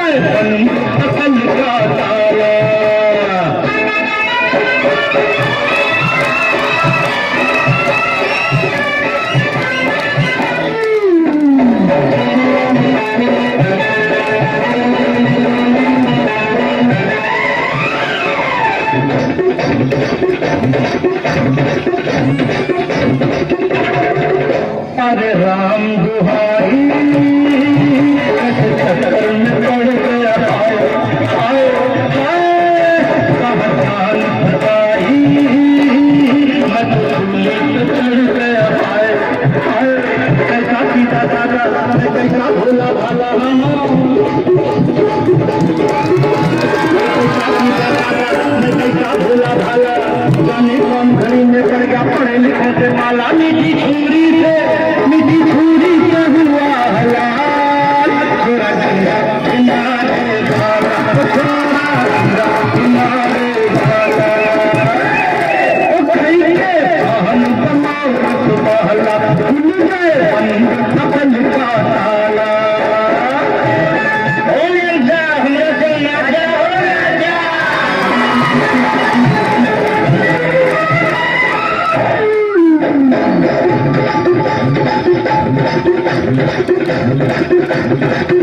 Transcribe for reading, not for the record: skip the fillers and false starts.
जाए बंद अकल का ताला। अरे राम दुहाई चक्कर में पड़ गया आए कहां बताई मैं तो झूले पे चढ़ गया कैसा सीधा दादा कैसा भोला भाला कैसा भोला भाला जाने कौन घड़ी में पड़ गया पढ़े लिखे से माला मीठी छुरी से हुआ हलाल थोड़ा गंगा किनारे भाला थोड़ा गंगा किनारे भाला कहीं के हम समाओ बहला खुल गए बंद अकल का ताला। Thank you.